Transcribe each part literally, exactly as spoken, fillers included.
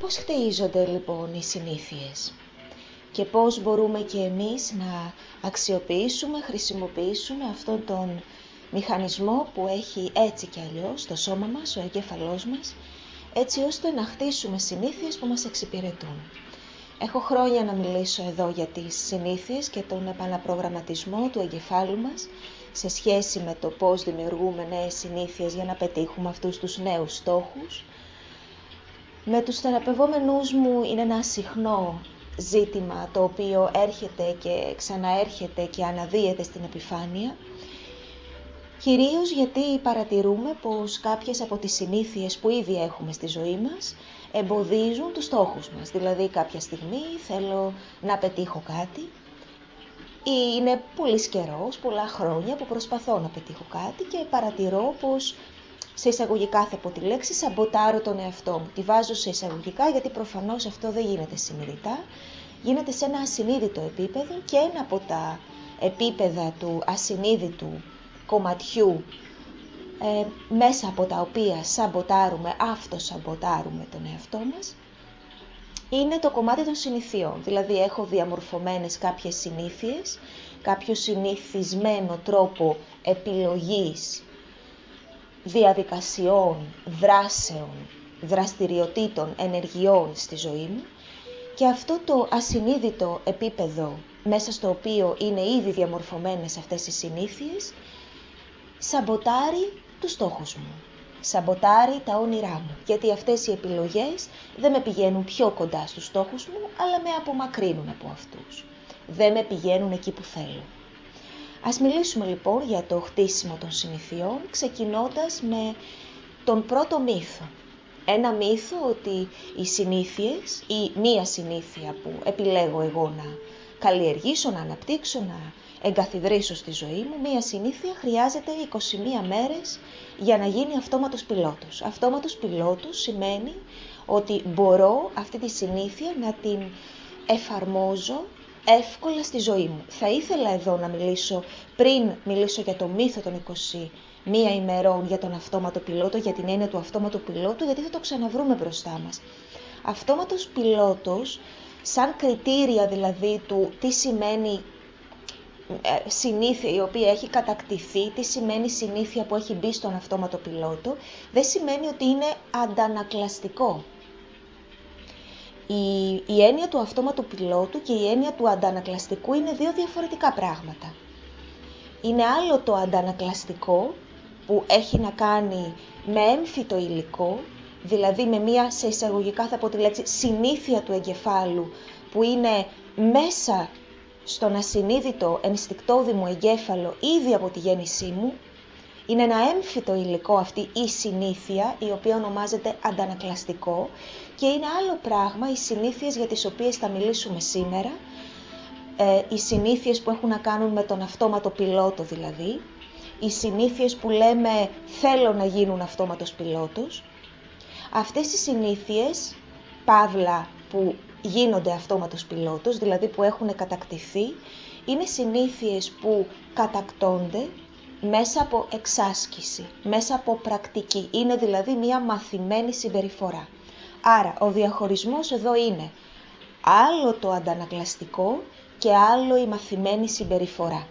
Πώς χτίζονται λοιπόν οι συνήθειες και πώς μπορούμε και εμείς να αξιοποιήσουμε, χρησιμοποιήσουμε αυτόν τον μηχανισμό που έχει έτσι και αλλιώς το σώμα μας, ο εγκέφαλός μας, έτσι ώστε να χτίσουμε συνήθειες που μας εξυπηρετούν. Έχω χρόνια να μιλήσω εδώ για τις συνήθειες και τον επαναπρογραμματισμό του εγκεφάλου μας σε σχέση με το πώς δημιουργούμε νέες συνήθειες για να πετύχουμε αυτούς τους νέους στόχους. Με τους θεραπευόμενούς μου είναι ένα συχνό ζήτημα το οποίο έρχεται και ξαναέρχεται και αναδύεται στην επιφάνεια, κυρίως γιατί παρατηρούμε πως κάποιες από τις συνήθειες που ήδη έχουμε στη ζωή μας εμποδίζουν τους στόχους μας. Δηλαδή κάποια στιγμή θέλω να πετύχω κάτι ή είναι πολύ καιρός, πολλά χρόνια που προσπαθώ να πετύχω κάτι και παρατηρώ πως σε εισαγωγικά θα πω τη λέξη σαμποτάρω τον εαυτό μου. Τη βάζω σε εισαγωγικά γιατί προφανώς αυτό δεν γίνεται συνειδητά, γίνεται σε ένα ασυνείδητο επίπεδο και ένα από τα επίπεδα του ασυνείδητου κομματιού ε, μέσα από τα οποία σαμποτάρουμε, αυτοσαμποτάρουμε τον εαυτό μας, είναι το κομμάτι των συνηθιών. Δηλαδή έχω διαμορφωμένες κάποιες συνήθειες, κάποιο συνηθισμένο τρόπο επιλογής διαδικασιών, δράσεων, δραστηριοτήτων, ενεργειών στη ζωή μου και αυτό το ασυνείδητο επίπεδο μέσα στο οποίο είναι ήδη διαμορφωμένες αυτές οι συνήθειες σαμποτάρει τους στόχους μου, σαμποτάρει τα όνειρά μου, γιατί αυτές οι επιλογές δεν με πηγαίνουν πιο κοντά στους στόχους μου, αλλά με απομακρύνουν από αυτούς. Δεν με πηγαίνουν εκεί που θέλω. Ας μιλήσουμε λοιπόν για το χτίσιμο των συνηθιών, ξεκινώντας με τον πρώτο μύθο. Ένα μύθο ότι οι συνήθειες ή μία συνήθεια που επιλέγω εγώ να καλλιεργήσω, να αναπτύξω, να εγκαθιδρύσω στη ζωή μου, μία συνήθεια χρειάζεται είκοσι μία μέρες για να γίνει αυτόματος πιλότος. Αυτόματος πιλότος σημαίνει ότι μπορώ αυτή τη συνήθεια να την εφαρμόζω εύκολα στη ζωή μου. Θα ήθελα εδώ να μιλήσω, πριν μιλήσω για το μύθο των είκοσι μία ημερών για τον αυτόματο πιλότο, για την έννοια του αυτόματου πιλότου, γιατί θα το ξαναβρούμε μπροστά μας. Αυτόματος πιλότος, σαν κριτήρια δηλαδή του τι σημαίνει ε, συνήθεια η οποία έχει κατακτηθεί, τι σημαίνει συνήθεια που έχει μπει στον αυτόματο πιλότο, δεν σημαίνει ότι είναι αντανακλαστικό. Η, η έννοια του αυτόματου πιλότου και η έννοια του αντανακλαστικού είναι δύο διαφορετικά πράγματα. Είναι άλλο το αντανακλαστικό που έχει να κάνει με έμφυτο υλικό, δηλαδή με μία σε εισαγωγικά θα πω τη λέξη συνήθεια του εγκεφάλου που είναι μέσα στον ασυνείδητο ενστικτώδη μου εγκέφαλο ήδη από τη γέννησή μου. Είναι ένα έμφυτο υλικό αυτή η συνήθεια, η οποία ονομάζεται αντανακλαστικό, και είναι άλλο πράγμα οι συνήθειες για τις οποίες θα μιλήσουμε σήμερα, ε, οι συνήθειες που έχουν να κάνουν με τον αυτόματο πιλότο δηλαδή, οι συνήθειες που λέμε θέλω να γίνουν αυτόματος πιλότος. Αυτές οι συνήθειες, παύλα που γίνονται αυτόματος πιλότος, δηλαδή που έχουν κατακτηθεί, είναι συνήθειες που κατακτώνται μέσα από εξάσκηση, μέσα από πρακτική. Είναι δηλαδή μια μαθημένη συμπεριφορά. Άρα ο διαχωρισμός εδώ είναι άλλο το αντανακλαστικό και άλλο η μαθημένη συμπεριφορά.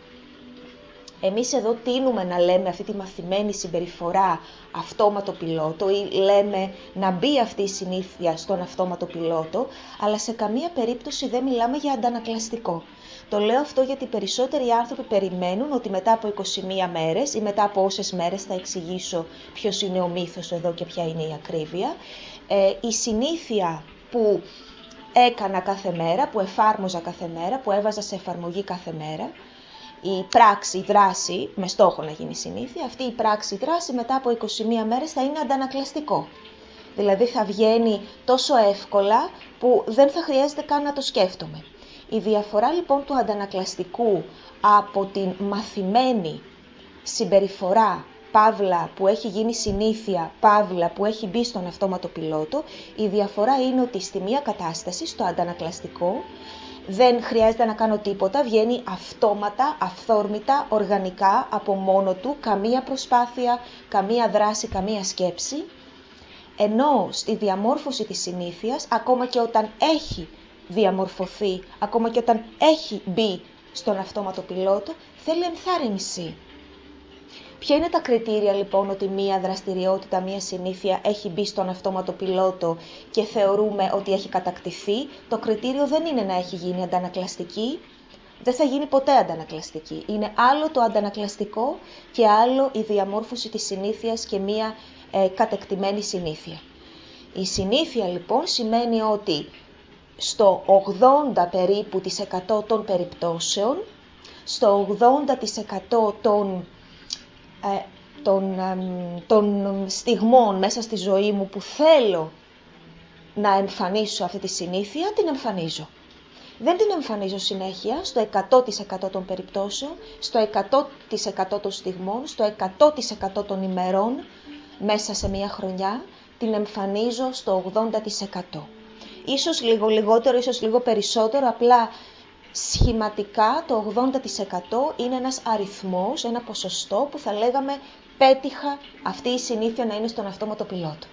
Εμείς εδώ τείνουμε να λέμε αυτή τη μαθημένη συμπεριφορά αυτόματο πιλότο ή λέμε να μπει αυτή η συνήθεια στον αυτόματο πιλότο, αλλά σε καμία περίπτωση δεν μιλάμε για αντανακλαστικό. Το λέω αυτό γιατί οι περισσότεροι άνθρωποι περιμένουν ότι μετά από είκοσι μία μέρες ή μετά από όσες μέρες, θα εξηγήσω ποιος είναι ο μύθος εδώ και ποια είναι η ακρίβεια, ε, η συνήθεια που έκανα κάθε μέρα, που εφάρμοζα κάθε μέρα, που έβαζα σε εφαρμογή κάθε μέρα, η πράξη, η δράση, με στόχο να γίνει συνήθεια, αυτή η πράξη, η δράση μετά από είκοσι μία μέρες θα είναι αντανακλαστικό. Δηλαδή θα βγαίνει τόσο εύκολα που δεν θα χρειάζεται καν να το σκέφτομαι. Η διαφορά λοιπόν του αντανακλαστικού από την μαθημένη συμπεριφορά, παύλα που έχει γίνει συνήθεια, παύλα που έχει μπει στον αυτόματο πιλότο, η διαφορά είναι ότι στη μία κατάσταση, στο αντανακλαστικό, δεν χρειάζεται να κάνω τίποτα, βγαίνει αυτόματα, αυθόρμητα, οργανικά, από μόνο του, καμία προσπάθεια, καμία δράση, καμία σκέψη. Ενώ στη διαμόρφωση της συνήθειας, ακόμα και όταν έχει διαμορφωθεί, ακόμα και όταν έχει μπει στον αυτόματο πιλότο, θέλει ενθάρρυνση. Ποια είναι τα κριτήρια λοιπόν ότι μία δραστηριότητα, μία συνήθεια έχει μπει στον αυτόματο πιλότο και θεωρούμε ότι έχει κατακτηθεί? Το κριτήριο δεν είναι να έχει γίνει αντανακλαστική, δεν θα γίνει ποτέ αντανακλαστική. Είναι άλλο το αντανακλαστικό και άλλο η διαμόρφωση της συνήθειας και μία ε, κατεκτημένη συνήθεια. Η συνήθεια λοιπόν σημαίνει ότι στο ογδόντα περίπου της εκατό των περιπτώσεων, στο ογδόντα τοις εκατό των, ε, των, ε, των στιγμών μέσα στη ζωή μου που θέλω να εμφανίσω αυτή τη συνήθεια, την εμφανίζω. Δεν την εμφανίζω συνέχεια στο εκατό τοις εκατό των περιπτώσεων, στο εκατό τοις εκατό των στιγμών, στο εκατό τοις εκατό των ημερών μέσα σε μία χρονιά, την εμφανίζω στο ογδόντα τοις εκατό. Ίσως λίγο λιγότερο, ίσως λίγο περισσότερο, απλά σχηματικά το ογδόντα τοις εκατό είναι ένας αριθμός, ένα ποσοστό που θα λέγαμε πέτυχα αυτή η συνήθεια να είναι στον αυτόματο πιλότο.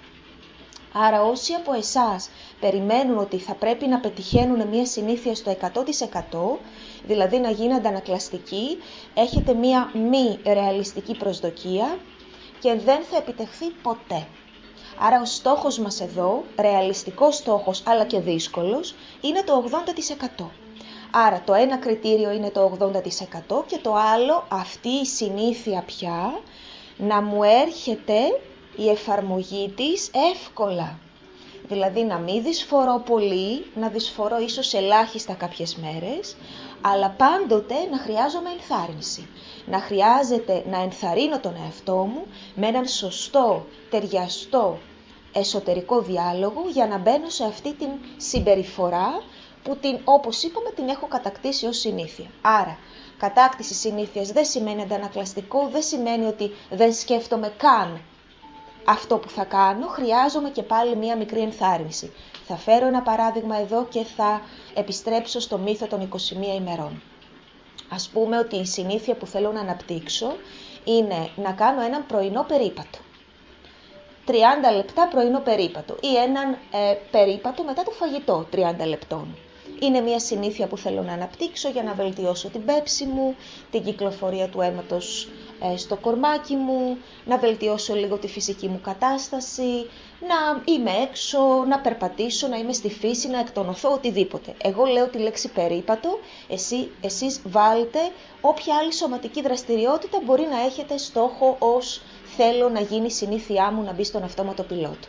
Άρα όσοι από εσάς περιμένουν ότι θα πρέπει να πετυχαίνουν μία συνήθεια στο εκατό τοις εκατό, δηλαδή να γίνει αντανακλαστική, έχετε μία μη ρεαλιστική προσδοκία και δεν θα επιτευχθεί ποτέ. Άρα ο στόχος μας εδώ, ρεαλιστικός στόχος αλλά και δύσκολος, είναι το ογδόντα τοις εκατό. Άρα το ένα κριτήριο είναι το ογδόντα τοις εκατό και το άλλο αυτή η συνήθεια πια να μου έρχεται η εφαρμογή της εύκολα. Δηλαδή να μην δυσφορώ πολύ, να δυσφορώ ίσως ελάχιστα κάποιες μέρες, αλλά πάντοτε να χρειάζομαι ενθάρρυνση. Να χρειάζεται να ενθαρρύνω τον εαυτό μου με έναν σωστό, ταιριαστό εσωτερικό διάλογο για να μπαίνω σε αυτή την συμπεριφορά που την, όπως είπαμε, την έχω κατακτήσει ως συνήθεια. Άρα, κατάκτηση συνήθειας δεν σημαίνει αντανακλαστικό, δεν σημαίνει ότι δεν σκέφτομαι καν αυτό που θα κάνω, χρειάζομαι και πάλι μία μικρή ενθάρρυνση. Θα φέρω ένα παράδειγμα εδώ και θα επιστρέψω στο μύθο των είκοσι μία ημερών. Ας πούμε ότι η συνήθεια που θέλω να αναπτύξω είναι να κάνω έναν πρωινό περίπατο. τριάντα λεπτά πρωινό περίπατο ή έναν ε, περίπατο μετά το φαγητό τριάντα λεπτών. Είναι μια συνήθεια που θέλω να αναπτύξω για να βελτιώσω την πέψη μου, την κυκλοφορία του αίματος ε, στο κορμάκι μου, να βελτιώσω λίγο τη φυσική μου κατάσταση, να είμαι έξω, να περπατήσω, να είμαι στη φύση, να εκτονωθώ, οτιδήποτε. Εγώ λέω τη λέξη περίπατο, εσύ, εσείς βάλτε όποια άλλη σωματική δραστηριότητα μπορεί να έχετε στόχο ως θέλω να γίνει η συνήθειά μου να μπει στον αυτόματο πιλότο.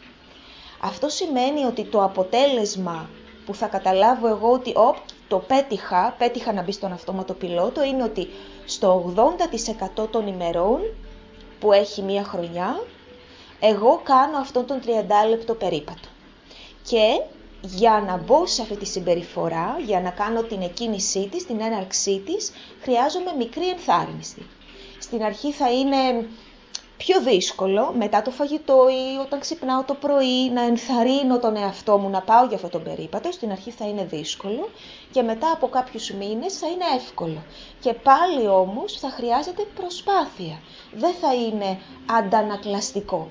Αυτό σημαίνει ότι το αποτέλεσμα που θα καταλάβω εγώ ότι όπ, το πέτυχα, πέτυχα να μπει στον αυτόματο πιλότο, είναι ότι στο ογδόντα τοις εκατό των ημερών που έχει μία χρονιά, εγώ κάνω αυτόν τον τριάντα λεπτό περίπατο. Και για να μπω σε αυτή τη συμπεριφορά, για να κάνω την εκκίνησή της, την έναρξή της, χρειάζομαι μικρή ενθάρρυνση. Στην αρχή θα είναι πιο δύσκολο, μετά το φαγητό ή όταν ξυπνάω το πρωί, να ενθαρρύνω τον εαυτό μου να πάω για αυτό τον περίπατο. Στην αρχή θα είναι δύσκολο και μετά από κάποιους μήνες θα είναι εύκολο. Και πάλι όμως θα χρειάζεται προσπάθεια. Δεν θα είναι αντανακλαστικό.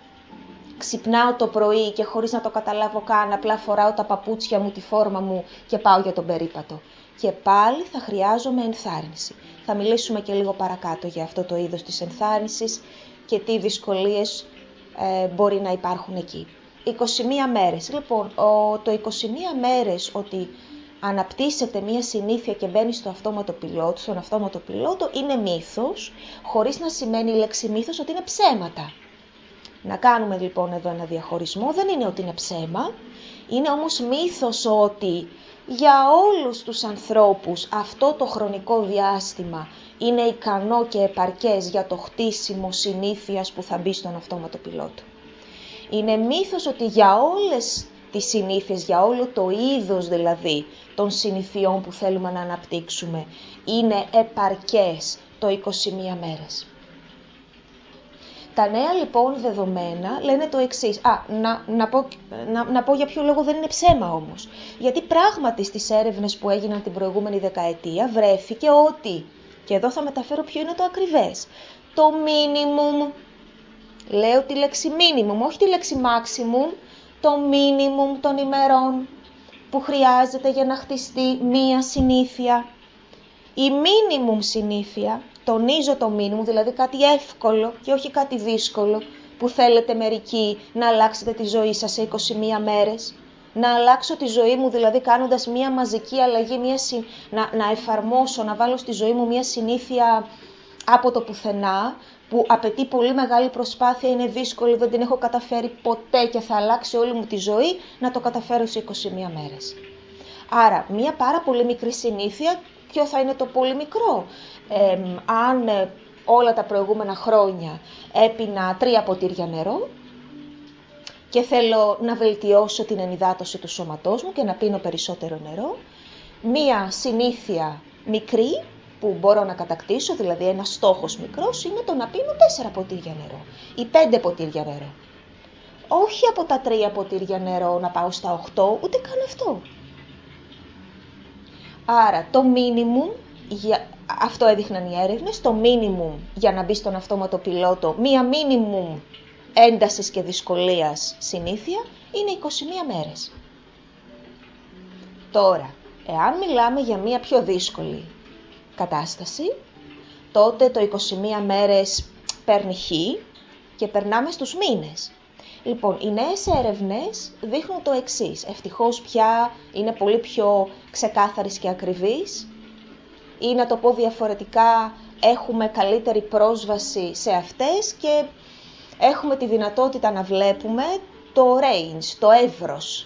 Ξυπνάω το πρωί και χωρίς να το καταλάβω καν, απλά φοράω τα παπούτσια μου, τη φόρμα μου και πάω για τον περίπατο. Και πάλι θα χρειάζομαι ενθάρρυνση. Θα μιλήσουμε και λίγο παρακάτω για αυτό το είδος της ενθάρρυνσης και τι δυσκολίες ε, μπορεί να υπάρχουν εκεί. είκοσι μία μέρες. Λοιπόν, ο, το είκοσι μία μέρες ότι αναπτύσσεται μία συνήθεια και μπαίνει στο αυτόματο πιλότο, στον αυτόματο πιλότο είναι μύθος, χωρίς να σημαίνει η λέξη μύθος ότι είναι ψέματα. Να κάνουμε λοιπόν εδώ ένα διαχωρισμό, δεν είναι ότι είναι ψέμα, είναι όμως μύθος ότι για όλους τους ανθρώπους αυτό το χρονικό διάστημα είναι ικανό και επαρκές για το χτίσιμο συνήθειας που θα μπει στον αυτόματο πιλότο. Είναι μύθος ότι για όλες τις συνήθειες, για όλο το είδος δηλαδή των συνηθιών που θέλουμε να αναπτύξουμε, είναι επαρκές το είκοσι μία μέρες. Τα νέα λοιπόν δεδομένα λένε το εξής. Α, να, να, πω, να, να πω για ποιο λόγο δεν είναι ψέμα όμως. Γιατί πράγματι στις έρευνες που έγιναν την προηγούμενη δεκαετία βρέθηκε ότι, και εδώ θα μεταφέρω ποιο είναι το ακριβές, το minimum, Λέω τη λέξη minimum, όχι τη λέξη maximum, το minimum των ημερών που χρειάζεται για να χτιστεί μία συνήθεια. Η minimum συνήθεια, τονίζω το minimum, δηλαδή κάτι εύκολο και όχι κάτι δύσκολο, που θέλετε μερικοί να αλλάξετε τη ζωή σας σε είκοσι μία μέρες. Να αλλάξω τη ζωή μου, δηλαδή κάνοντας μία μαζική αλλαγή, μία συ... να, να εφαρμόσω, να βάλω στη ζωή μου μία συνήθεια από το πουθενά, που απαιτεί πολύ μεγάλη προσπάθεια, είναι δύσκολη, δεν την έχω καταφέρει ποτέ και θα αλλάξει όλη μου τη ζωή, να το καταφέρω σε είκοσι μία μέρες. Άρα, μία πάρα πολύ μικρή συνήθεια, ποιο θα είναι το πολύ μικρό? Ε, αν ε, όλα τα προηγούμενα χρόνια έπινα τρία ποτήρια νερό και θέλω να βελτιώσω την ενυδάτωση του σώματός μου και να πίνω περισσότερο νερό, μία συνήθεια μικρή που μπορώ να κατακτήσω, δηλαδή ένας στόχος μικρός, είναι το να πίνω τέσσερα ποτήρια νερό ή πέντε ποτήρια νερό. Όχι από τα τρία ποτήρια νερό να πάω στα οκτώ, ούτε καν αυτό. Άρα το minimum, για, αυτό έδειχναν οι έρευνες, το minimum για να μπει στον αυτόματο πιλότο, μία minimum έντασης και δυσκολίας συνήθεια, είναι είκοσι μία μέρες. Τώρα, εάν μιλάμε για μία πιο δύσκολη κατάσταση, τότε το είκοσι μία μέρες παίρνει χ και περνάμε στους μήνες. Λοιπόν, οι νέες έρευνες δείχνουν το εξής. Ευτυχώς πια είναι πολύ πιο ξεκάθαρες και ακριβείς. Ή να το πω διαφορετικά, έχουμε καλύτερη πρόσβαση σε αυτές και έχουμε τη δυνατότητα να βλέπουμε το range, το εύρος.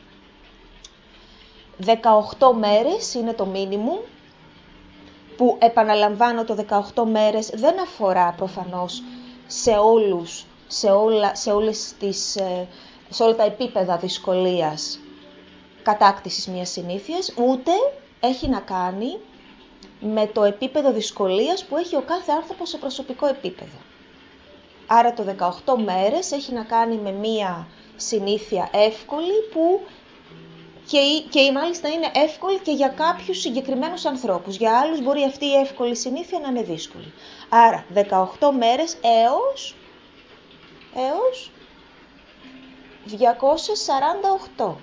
δεκαοκτώ μέρες είναι το minimum, που επαναλαμβάνω το δεκαοκτώ μέρες δεν αφορά προφανώς σε όλους, σε όλα, σε όλες τις, σε όλα τα επίπεδα δυσκολίας κατάκτησης μιας συνήθειας, ούτε έχει να κάνει με το επίπεδο δυσκολίας που έχει ο κάθε άνθρωπος σε προσωπικό επίπεδο. Άρα το δεκαοκτώ μέρες έχει να κάνει με μία συνήθεια εύκολη που και, και μάλιστα είναι εύκολη και για κάποιους συγκεκριμένους ανθρώπους. Για άλλους μπορεί αυτή η εύκολη συνήθεια να είναι δύσκολη. Άρα δεκαοκτώ μέρες έως, έως διακόσιες σαράντα οκτώ.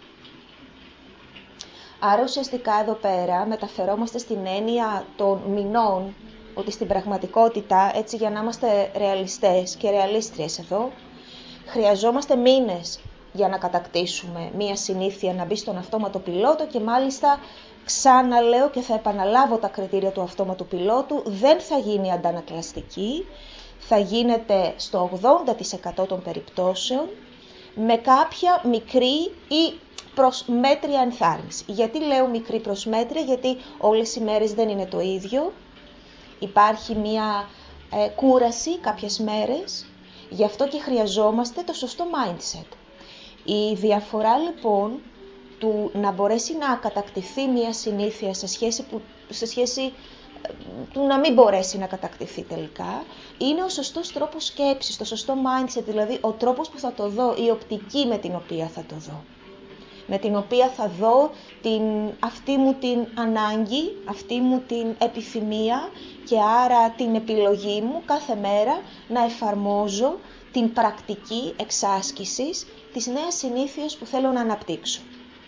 Άρα ουσιαστικά εδώ πέρα μεταφερόμαστε στην έννοια των μηνών, ότι στην πραγματικότητα, έτσι για να είμαστε ρεαλιστές και ρεαλίστριες εδώ, χρειαζόμαστε μήνες για να κατακτήσουμε μία συνήθεια να μπει στον αυτόματο πιλότο και μάλιστα ξαναλέω και θα επαναλάβω τα κριτήρια του αυτόματου πιλότου, δεν θα γίνει αντανακλαστική, θα γίνεται στο ογδόντα τοις εκατό των περιπτώσεων με κάποια μικρή ή προσμέτρια ενθάρρυνση. Γιατί λέω μικρή προσμέτρια? Γιατί όλες οι μέρες δεν είναι το ίδιο. Υπάρχει μία ε, κούραση κάποιες μέρες, γι' αυτό και χρειαζόμαστε το σωστό mindset. Η διαφορά λοιπόν του να μπορέσει να κατακτηθεί μία συνήθεια σε σχέση, που, σε σχέση του να μην μπορέσει να κατακτηθεί τελικά, είναι ο σωστός τρόπος σκέψης, το σωστό mindset, δηλαδή ο τρόπος που θα το δω, η οπτική με την οποία θα το δω. Με την οποία θα δω την, αυτή μου την ανάγκη, αυτή μου την επιθυμία και άρα την επιλογή μου κάθε μέρα να εφαρμόζω την πρακτική εξάσκησης της νέας συνήθειας που θέλω να αναπτύξω.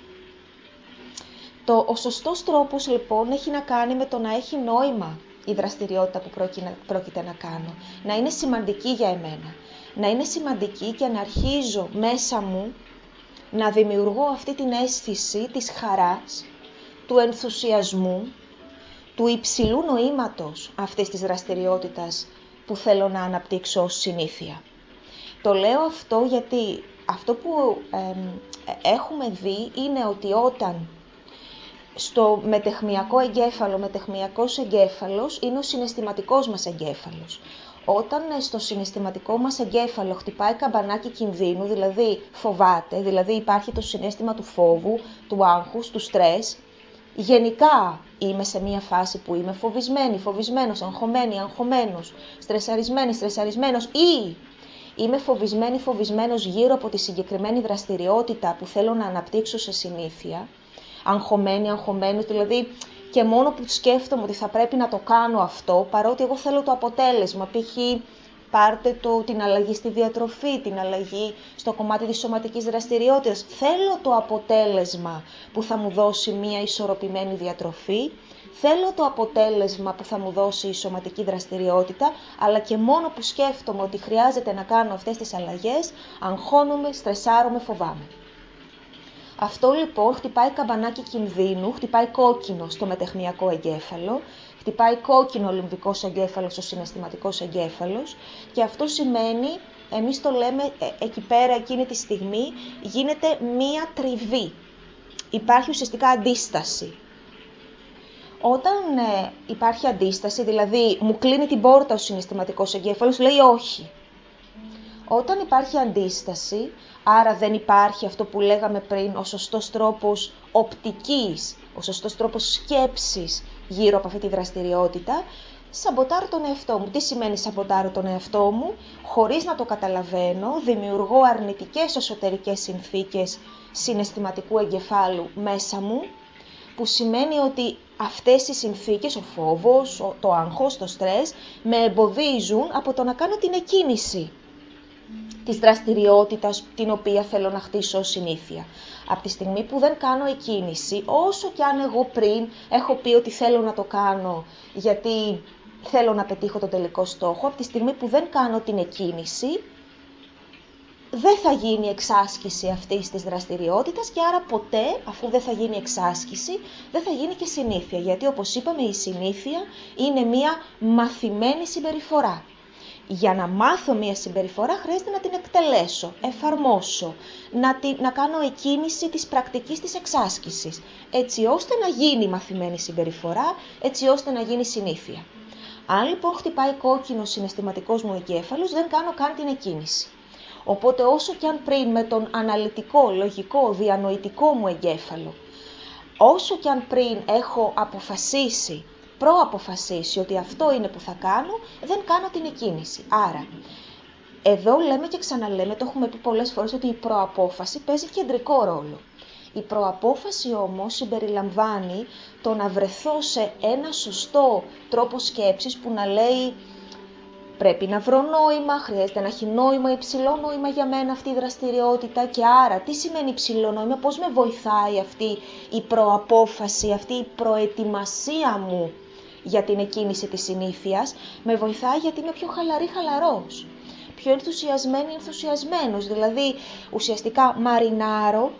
Το, ο σωστός τρόπος λοιπόν έχει να κάνει με το να έχει νόημα η δραστηριότητα που πρόκειται να κάνω. Να είναι σημαντική για εμένα. Να είναι σημαντική και να αρχίζω μέσα μου να δημιουργώ αυτή την αίσθηση της χαράς, του ενθουσιασμού, του υψηλού νοήματος αυτής της δραστηριότητας που θέλω να αναπτύξω ως συνήθεια. Το λέω αυτό γιατί αυτό που ε, έχουμε δει είναι ότι όταν στο μετεχμιακό εγκέφαλο, μετεχμιακός εγκέφαλος είναι ο συναισθηματικός μας εγκέφαλος. Όταν στο συναισθηματικό μας εγκέφαλο χτυπάει καμπανάκι κινδύνου, δηλαδή φοβάται, δηλαδή υπάρχει το συναίσθημα του φόβου, του άγχους, του στρες, γενικά είμαι σε μια φάση που είμαι φοβισμένη, φοβισμένος, αγχωμένη, αγχωμένος, στρεσαρισμένη, στρεσαρισμένος ή είμαι φοβισμένη, φοβισμένος γύρω από τη συγκεκριμένη δραστηριότητα που θέλω να αναπτύξω σε συνήθεια, αγχωμένη, αγχωμένος, δηλαδή και μόνο που σκέφτομαι ότι θα πρέπει να το κάνω αυτό, παρότι εγώ θέλω το αποτέλεσμα, π.χ. πάρτε το, την αλλαγή στη διατροφή, την αλλαγή στο κομμάτι της σωματικής δραστηριότητας. Θέλω το αποτέλεσμα που θα μου δώσει μια ισορροπημένη διατροφή, θέλω το αποτέλεσμα που θα μου δώσει η σωματική δραστηριότητα, αλλά και μόνο που σκέφτομαι ότι χρειάζεται να κάνω αυτές τις αλλαγές, αγχώνομαι, στρεσάρομαι, φοβάμαι. Αυτό λοιπόν χτυπάει καμπανάκι κινδύνου, χτυπάει κόκκινο στο μετεχνιακό εγκέφαλο, χτυπάει κόκκινο ο λυμβικός εγκέφαλος, ο συναισθηματικός εγκέφαλος, και αυτό σημαίνει, εμείς το λέμε ε, εκεί πέρα εκείνη τη στιγμή, γίνεται μία τριβή. Υπάρχει ουσιαστικά αντίσταση. Όταν ε, υπάρχει αντίσταση, δηλαδή μου κλείνει την πόρτα ο συναισθηματικός εγκέφαλος, λέει όχι. Όταν υπάρχει αντίσταση, άρα δεν υπάρχει αυτό που λέγαμε πριν, ο σωστός τρόπος οπτικής, ο σωστός τρόπος σκέψης γύρω από αυτή τη δραστηριότητα, σαμποτάρω τον εαυτό μου. Τι σημαίνει σαμποτάρω τον εαυτό μου? Χωρίς να το καταλαβαίνω, δημιουργώ αρνητικές εσωτερικές συνθήκες συναισθηματικού εγκεφάλου μέσα μου, που σημαίνει ότι αυτές οι συνθήκες, ο φόβος, το άγχος, το στρες, με εμποδίζουν από το να κάνω την εκκίνηση της δραστηριότητας την οποία θέλω να χτίσω ως συνήθεια. Από τη στιγμή που δεν κάνω εκκίνηση, όσο κι αν εγώ πριν έχω πει ότι θέλω να το κάνω γιατί θέλω να πετύχω τον τελικό στόχο, από τη στιγμή που δεν κάνω την εκκίνηση, δεν θα γίνει εξάσκηση αυτής της δραστηριότητας και άρα ποτέ, αφού δεν θα γίνει εξάσκηση, δεν θα γίνει και συνήθεια. Γιατί όπως είπαμε, η συνήθεια είναι μία μαθημένη συμπεριφορά. Για να μάθω μία συμπεριφορά χρειάζεται να την εκτελέσω, εφαρμόσω, να, τη, να κάνω εκκίνηση της πρακτικής της εξάσκησης, έτσι ώστε να γίνει μαθημένη συμπεριφορά, έτσι ώστε να γίνει συνήθεια. Αν λοιπόν χτυπάει κόκκινο συναισθηματικός μου εγκέφαλος, δεν κάνω καν την εκκίνηση. Οπότε όσο και αν πριν με τον αναλυτικό, λογικό, διανοητικό μου εγκέφαλο, όσο και αν πριν έχω αποφασίσει, προαποφασίσει ότι αυτό είναι που θα κάνω, δεν κάνω την εκκίνηση. Άρα, εδώ λέμε και ξαναλέμε, το έχουμε πει πολλές φορές, ότι η προαπόφαση παίζει κεντρικό ρόλο. Η προαπόφαση όμως συμπεριλαμβάνει το να βρεθώ σε ένα σωστό τρόπο σκέψης που να λέει πρέπει να βρω νόημα, χρειάζεται να έχει νόημα, υψηλό νόημα για μένα αυτή η δραστηριότητα, και άρα τι σημαίνει υψηλό νόημα, πώς με βοηθάει αυτή η προαπόφαση, αυτή η προετοιμασία μου για την εκκίνηση της συνήθειας, με βοηθάει γιατί είμαι πιο χαλαρή, χαλαρός, πιο ενθουσιασμένη, ενθουσιασμένος, δηλαδή ουσιαστικά μαρινάρω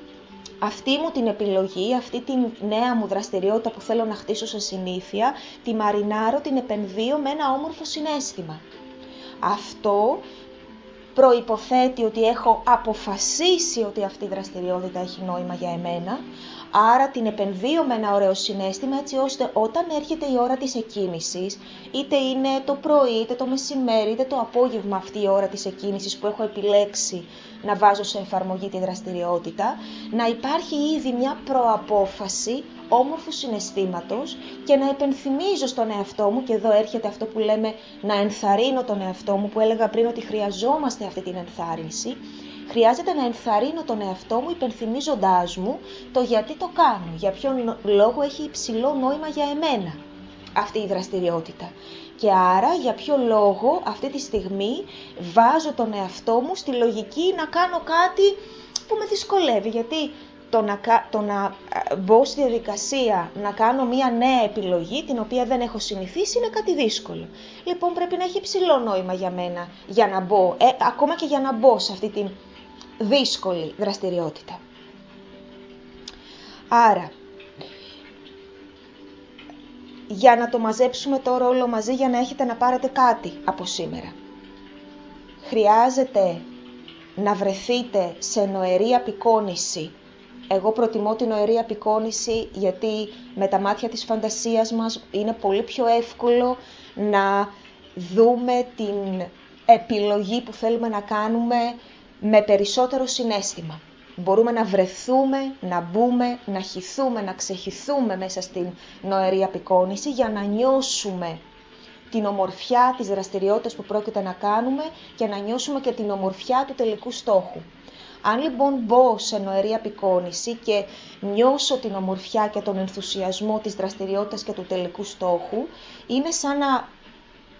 αυτή μου την επιλογή, αυτή τη νέα μου δραστηριότητα που θέλω να χτίσω σε συνήθεια, τη μαρινάρω, την επενδύω με ένα όμορφο συναίσθημα. Αυτό προϋποθέτει ότι έχω αποφασίσει ότι αυτή η δραστηριότητα έχει νόημα για εμένα, άρα την επενδύω με ένα ωραίο συναίσθημα, έτσι ώστε όταν έρχεται η ώρα της εκκίνησης, είτε είναι το πρωί, είτε το μεσημέρι, είτε το απόγευμα αυτή η ώρα της εκκίνησης που έχω επιλέξει να βάζω σε εφαρμογή τη δραστηριότητα, να υπάρχει ήδη μια προαπόφαση όμορφου συναισθήματος και να επενθυμίζω στον εαυτό μου, και εδώ έρχεται αυτό που λέμε να ενθαρρύνω τον εαυτό μου, που έλεγα πριν ότι χρειαζόμαστε αυτή την ενθάρρυνση. Χρειάζεται να ενθαρρύνω τον εαυτό μου υπενθυμίζοντάς μου το γιατί το κάνω, για ποιον λόγο έχει υψηλό νόημα για εμένα αυτή η δραστηριότητα. Και άρα για ποιο λόγο αυτή τη στιγμή βάζω τον εαυτό μου στη λογική να κάνω κάτι που με δυσκολεύει. Γιατί το να, το να μπω στη διαδικασία να κάνω μια νέα επιλογή, την οποία δεν έχω συνηθίσει, είναι κάτι δύσκολο. Λοιπόν, πρέπει να έχει υψηλό νόημα για μένα, για να μπω, ε, ακόμα και για να μπω σε αυτή την δύσκολη δραστηριότητα. Άρα, για να το μαζέψουμε τώρα όλο μαζί, για να έχετε να πάρετε κάτι από σήμερα. Χρειάζεται να βρεθείτε σε νοερή απεικόνηση. Εγώ προτιμώ την νοερή απεικόνηση γιατί με τα μάτια της φαντασίας μας είναι πολύ πιο εύκολο να δούμε την επιλογή που θέλουμε να κάνουμε με περισσότερο συναίσθημα. Μπορούμε να βρεθούμε, να μπούμε, να χυθούμε, να ξεχυθούμε μέσα στην νοερή απεικόνηση για να νιώσουμε την ομορφιά της δραστηριότητας που πρόκειται να κάνουμε και να νιώσουμε και την ομορφιά του τελικού στόχου. Αν λοιπόν μπω σε νοερή απεικόνηση και νιώσω την ομορφιά και τον ενθουσιασμό της δραστηριότητας και του τελικού στόχου, είναι σαν να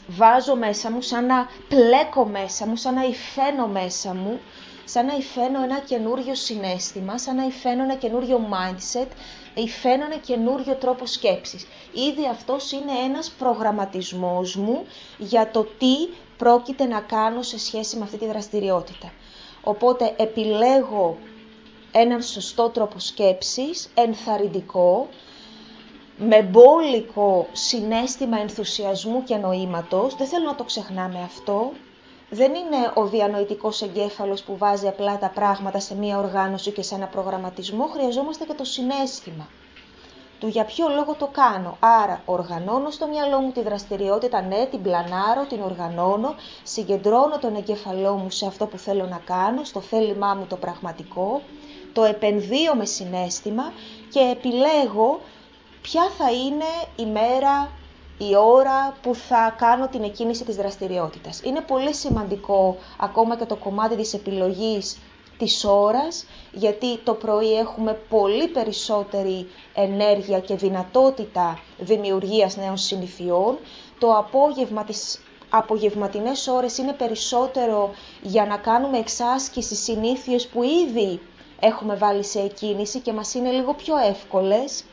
βάζω μέσα μου, σαν να πλέκω μέσα μου, σαν να υφαίνω μέσα μου, σαν να υφαίνω ένα καινούριο συναίσθημα, σαν να υφαίνω ένα καινούριο mindset, υφαίνω ένα καινούριο τρόπο σκέψης. Ήδη αυτός είναι ένας προγραμματισμός μου για το τι πρόκειται να κάνω σε σχέση με αυτή τη δραστηριότητα. Οπότε επιλέγω έναν σωστό τρόπο σκέψης, ενθαρρυντικό, με μπόλικο συναίσθημα ενθουσιασμού και νοήματος. Δεν θέλω να το ξεχνάμε αυτό. Δεν είναι ο διανοητικός εγκέφαλος που βάζει απλά τα πράγματα σε μία οργάνωση και σε ένα προγραμματισμό. Χρειαζόμαστε και το συναίσθημα του για ποιο λόγο το κάνω. Άρα οργανώνω στο μυαλό μου τη δραστηριότητα, ναι, την πλανάρω, την οργανώνω, συγκεντρώνω τον εγκέφαλό μου σε αυτό που θέλω να κάνω, στο θέλημά μου το πραγματικό, το επενδύω με συναίσθημα και επιλέγω ποια θα είναι η μέρα, η ώρα που θα κάνω την εκκίνηση της δραστηριότητας. Είναι πολύ σημαντικό ακόμα και το κομμάτι της επιλογής της ώρας, γιατί το πρωί έχουμε πολύ περισσότερη ενέργεια και δυνατότητα δημιουργίας νέων συνηθιών. Το απόγευμα, τις απογευματινές ώρες είναι περισσότερο για να κάνουμε εξάσκηση συνήθειες που ήδη έχουμε βάλει σε εκκίνηση και μας είναι λίγο πιο εύκολες.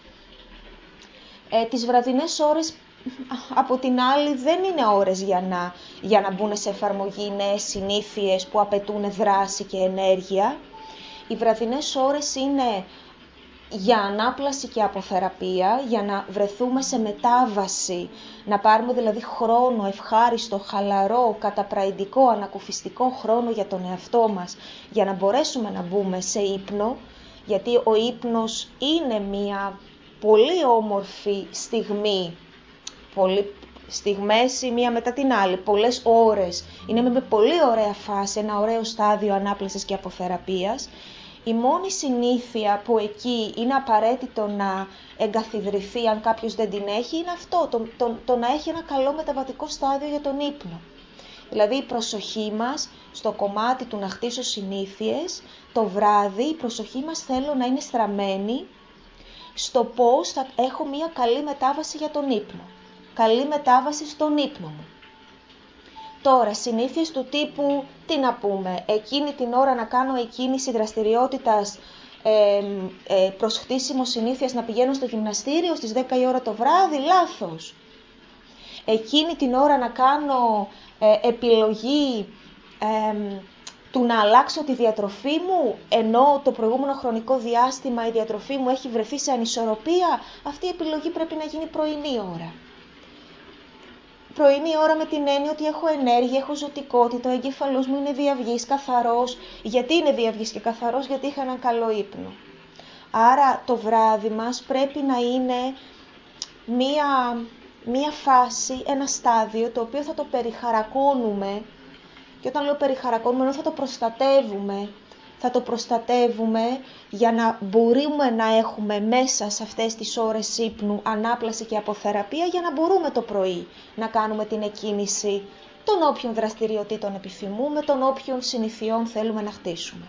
Ε, τις βραδινές ώρες, από την άλλη, δεν είναι ώρες για να, για να μπουν σε εφαρμογή νέες συνήθειες που απαιτούν δράση και ενέργεια. Οι βραδινές ώρες είναι για ανάπλαση και αποθεραπεία, για να βρεθούμε σε μετάβαση, να πάρουμε δηλαδή χρόνο ευχάριστο, χαλαρό, καταπραϊντικό, ανακουφιστικό χρόνο για τον εαυτό μας, για να μπορέσουμε να μπούμε σε ύπνο, γιατί ο ύπνος είναι μια πολύ όμορφη στιγμή, πολύ στιγμές η μία μετά την άλλη, πολλές ώρες, είναι με πολύ ωραία φάση, ένα ωραίο στάδιο ανάπλασης και αποθεραπείας. Η μόνη συνήθεια που εκεί είναι απαραίτητο να εγκαθιδρυθεί αν κάποιος δεν την έχει, είναι αυτό, το, το, το να έχει ένα καλό μεταβατικό στάδιο για τον ύπνο. Δηλαδή η προσοχή μας στο κομμάτι του να χτίσω συνήθειες, το βράδυ η προσοχή μας θέλω να είναι στραμμένη στο πώς θα έχω μια καλή μετάβαση για τον ύπνο. Καλή μετάβαση στον ύπνο μου. Τώρα, συνήθειες του τύπου, τι να πούμε, εκείνη την ώρα να κάνω εκκίνηση δραστηριότητας ε, ε, προς χτίσιμο συνήθειας να πηγαίνω στο γυμναστήριο στις δέκα η ώρα το βράδυ, λάθος. Εκείνη την ώρα να κάνω ε, επιλογή ε, του να αλλάξω τη διατροφή μου, ενώ το προηγούμενο χρονικό διάστημα η διατροφή μου έχει βρεθεί σε ανισορροπία, αυτή η επιλογή πρέπει να γίνει πρωινή ώρα. Πρωινή ώρα με την έννοια ότι έχω ενέργεια, έχω ζωτικότητα, ο εγκέφαλός μου είναι διαυγής, καθαρός. Γιατί είναι διαυγής και καθαρός? Γιατί είχα έναν καλό ύπνο. Άρα το βράδυ μας πρέπει να είναι μία, μία φάση, ένα στάδιο το οποίο θα το περιχαρακώνουμε. Και όταν λέω περιχαρακώνουμε, ενώ θα το προστατεύουμε, θα το προστατεύουμε για να μπορούμε να έχουμε μέσα σε αυτές τις ώρες ύπνου ανάπλαση και αποθεραπεία, για να μπορούμε το πρωί να κάνουμε την εκκίνηση των όποιων δραστηριοτήτων επιθυμούμε, των όποιων συνηθιών θέλουμε να χτίσουμε.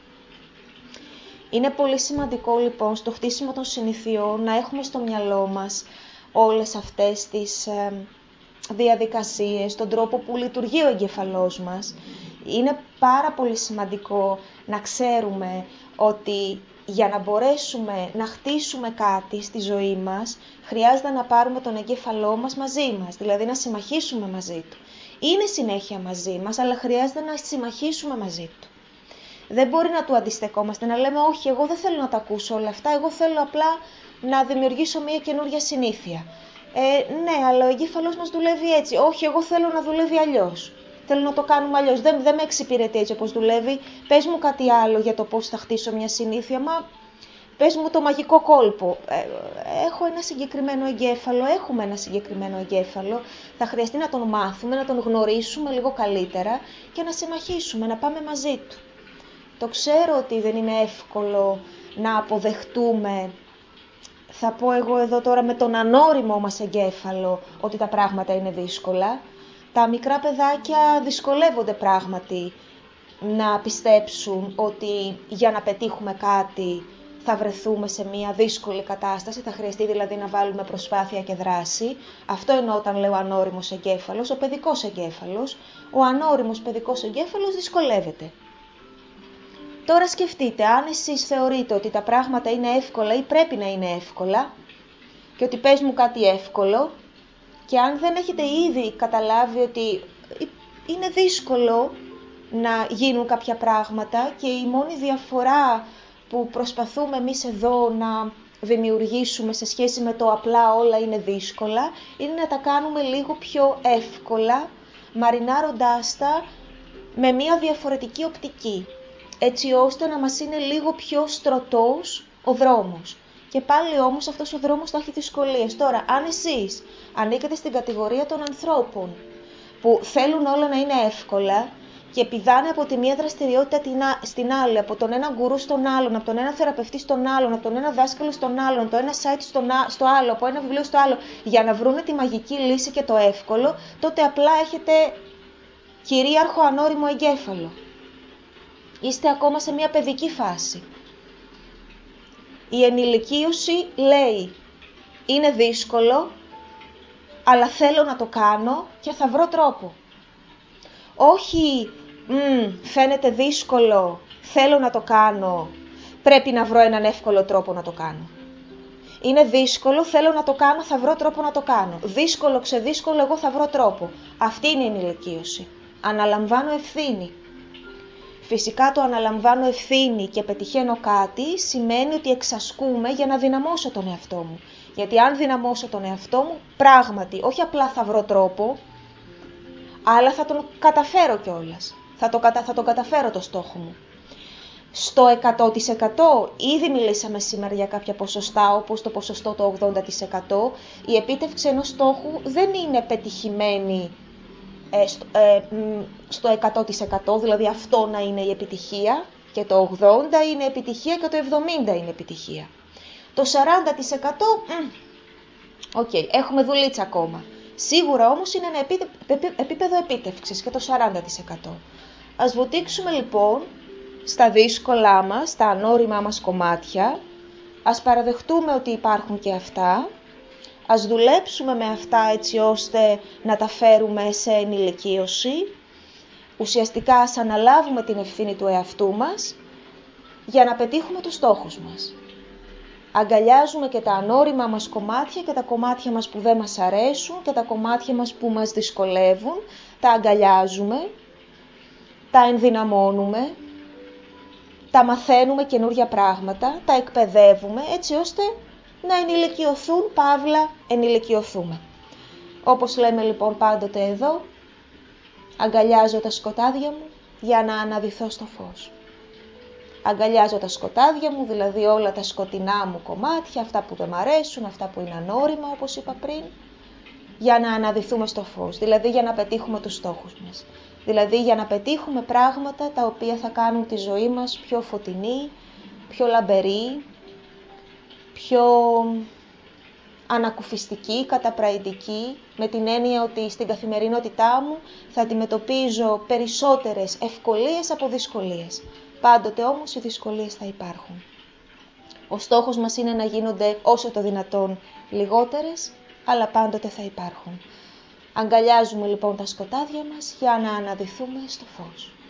Είναι πολύ σημαντικό λοιπόν στο χτίσιμο των συνηθιών να έχουμε στο μυαλό μας όλες αυτές τις ε, διαδικασίες, τον τρόπο που λειτουργεί ο εγκεφαλός μας. Είναι πάρα πολύ σημαντικό να ξέρουμε ότι για να μπορέσουμε να χτίσουμε κάτι στη ζωή μας, χρειάζεται να πάρουμε τον εγκέφαλό μας μαζί μας, δηλαδή να συμμαχίσουμε μαζί του. Είναι συνέχεια μαζί μας, αλλά χρειάζεται να συμμαχίσουμε μαζί του. Δεν μπορεί να του αντιστεκόμαστε, να λέμε όχι, εγώ δεν θέλω να τα ακούσω όλα αυτά, εγώ θέλω απλά να δημιουργήσω μια καινούργια συνήθεια. Ε, ναι, αλλά ο εγκέφαλός μας δουλεύει έτσι. Όχι, εγώ θέλω να δουλεύει αλλιώς. Θέλω να το κάνουμε αλλιώς. Δεν, δεν με εξυπηρετεί έτσι όπως δουλεύει. Πες μου κάτι άλλο για το πώς θα χτίσω μια συνήθεια. Μα πες μου το μαγικό κόλπο. Ε, έχω ένα συγκεκριμένο εγκέφαλο. Έχουμε ένα συγκεκριμένο εγκέφαλο. Θα χρειαστεί να τον μάθουμε, να τον γνωρίσουμε λίγο καλύτερα και να συμμαχίσουμε, να πάμε μαζί του. Το ξέρω ότι δεν είναι εύκολο να αποδεχτούμε, θα πω εγώ εδώ τώρα με τον ανώριμο μας εγκέφαλο, ότι τα πράγματα είναι δύσκολα. Τα μικρά παιδάκια δυσκολεύονται πράγματι να πιστέψουν ότι για να πετύχουμε κάτι θα βρεθούμε σε μια δύσκολη κατάσταση, θα χρειαστεί δηλαδή να βάλουμε προσπάθεια και δράση. Αυτό εννοώ όταν λέω ανώριμος εγκέφαλος, ο παιδικός εγκέφαλος. Ο ανώριμος παιδικός εγκέφαλος δυσκολεύεται. Τώρα σκεφτείτε, αν εσείς θεωρείτε ότι τα πράγματα είναι εύκολα ή πρέπει να είναι εύκολα και ότι πες μου κάτι εύκολο και αν δεν έχετε ήδη καταλάβει ότι είναι δύσκολο να γίνουν κάποια πράγματα και η μόνη διαφορά που προσπαθούμε εμείς εδώ να δημιουργήσουμε σε σχέση με το απλά όλα είναι δύσκολα, είναι να τα κάνουμε λίγο πιο εύκολα, μαρινάροντάς τα με μια διαφορετική οπτική, έτσι ώστε να μας είναι λίγο πιο στρωτός ο δρόμος. Και πάλι όμως αυτός ο δρόμος θα έχει δυσκολίες. Τώρα, αν εσείς ανήκετε στην κατηγορία των ανθρώπων που θέλουν όλα να είναι εύκολα και πηδάνε από τη μία δραστηριότητα στην άλλη, από τον ένα γκουρού στον άλλον, από τον ένα θεραπευτή στον άλλον, από τον ένα δάσκαλο στον άλλον, από το ένα site στο άλλο, από ένα βιβλίο στο άλλο, για να βρούνε τη μαγική λύση και το εύκολο, τότε απλά έχετε κυρίαρχο ανώριμο εγκέφαλο. Είστε ακόμα σε μια παιδική φάση. Η ενηλικίωση λέει, είναι δύσκολο, αλλά θέλω να το κάνω και θα βρω τρόπο. Όχι, μ, φαίνεται δύσκολο, θέλω να το κάνω, πρέπει να βρω έναν εύκολο τρόπο να το κάνω. Είναι δύσκολο, θέλω να το κάνω, θα βρω τρόπο να το κάνω. Δύσκολο, ξεδύσκολο, εγώ θα βρω τρόπο. Αυτή είναι η ενηλικίωση. Αναλαμβάνω ευθύνη. Φυσικά το αναλαμβάνω ευθύνη και πετυχαίνω κάτι σημαίνει ότι εξασκούμε για να δυναμώσω τον εαυτό μου. Γιατί αν δυναμώσω τον εαυτό μου, πράγματι, όχι απλά θα βρω τρόπο, αλλά θα τον καταφέρω κιόλας. Θα, το κατα... θα τον καταφέρω το στόχο μου. Στο εκατό τοις εκατό ήδη μιλήσαμε σήμερα για κάποια ποσοστά, όπως το ποσοστό το ογδόντα τοις εκατό. Η επίτευξη ενός στόχου δεν είναι πετυχημένη ε, στο, ε, στο εκατό τοις εκατό, δηλαδή αυτό να είναι η επιτυχία, και το ογδόντα τοις εκατό είναι επιτυχία και το εβδομήντα τοις εκατό είναι επιτυχία. Το σαράντα τοις εκατό, οκ, okay, έχουμε δουλίτσα ακόμα. Σίγουρα όμως είναι ένα επίπεδο επίτευξης και το σαράντα τοις εκατό. Ας βουτήξουμε λοιπόν στα δύσκολά μας, στα ανώριμά μας κομμάτια, ας παραδεχτούμε ότι υπάρχουν και αυτά, ας δουλέψουμε με αυτά έτσι ώστε να τα φέρουμε σε ενηλικίωση, ουσιαστικά ας αναλάβουμε την ευθύνη του εαυτού μας για να πετύχουμε τους στόχους μας. Αγκαλιάζουμε και τα ανώριμα μας κομμάτια και τα κομμάτια μας που δεν μας αρέσουν και τα κομμάτια μας που μας δυσκολεύουν, τα αγκαλιάζουμε, τα ενδυναμώνουμε, τα μαθαίνουμε καινούργια πράγματα, τα εκπαιδεύουμε έτσι ώστε να ενηλικιωθούν, παύλα ενηλικιωθούμε. Όπως λέμε λοιπόν πάντοτε εδώ, αγκαλιάζω τα σκοτάδια μου για να αναδυθώ στο φως. Αγκαλιάζω τα σκοτάδια μου, δηλαδή όλα τα σκοτεινά μου κομμάτια, αυτά που δεν μ' αρέσουν, αυτά που είναι ανώριμα όπως είπα πριν, για να αναδυθούμε στο φως, δηλαδή για να πετύχουμε τους στόχους μας. Δηλαδή για να πετύχουμε πράγματα τα οποία θα κάνουν τη ζωή μας πιο φωτεινή, πιο λαμπερή, πιο ανακουφιστική, καταπραϊντική, με την έννοια ότι στην καθημερινότητά μου θα αντιμετωπίζω περισσότερες ευκολίες από δυσκολίες. Πάντοτε όμως οι δυσκολίες θα υπάρχουν. Ο στόχος μας είναι να γίνονται όσο το δυνατόν λιγότερες, αλλά πάντοτε θα υπάρχουν. Αγκαλιάζουμε λοιπόν τα σκοτάδια μας για να αναδυθούμε στο φως.